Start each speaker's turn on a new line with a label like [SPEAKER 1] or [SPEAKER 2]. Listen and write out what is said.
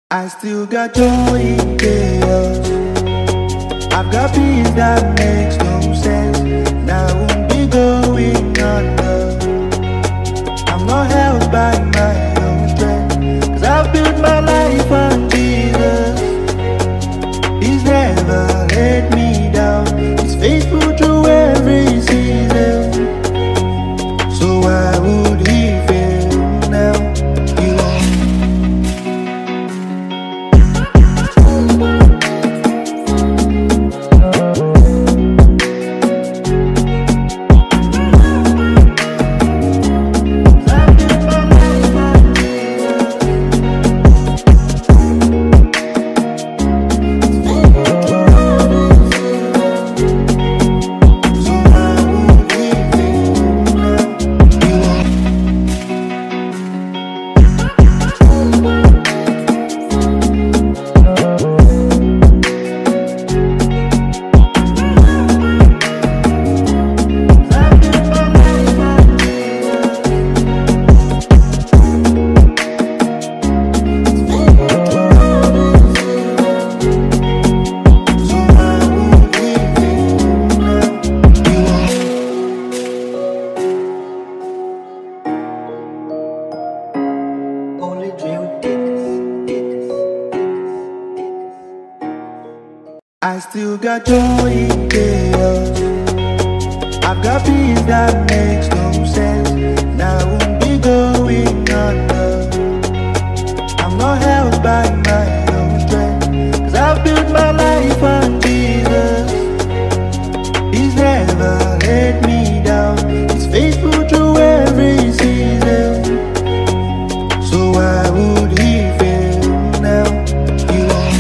[SPEAKER 1] I still got joy in chaos. I've got peace that makes no sense. Now I won't be going under. I'm not held by my own strength, 'cause I've built my life on Jesus. He's never let me down. He's faithful through every season. So why would he fail now? He won't. I still got joy in chaos. I've got peace that makes no sense. Now I won't be going under. I'm not held by my own strength, 'cause I've built my life on Jesus. He's never let me down. He's faithful through every season. So why would he fail now? He won't.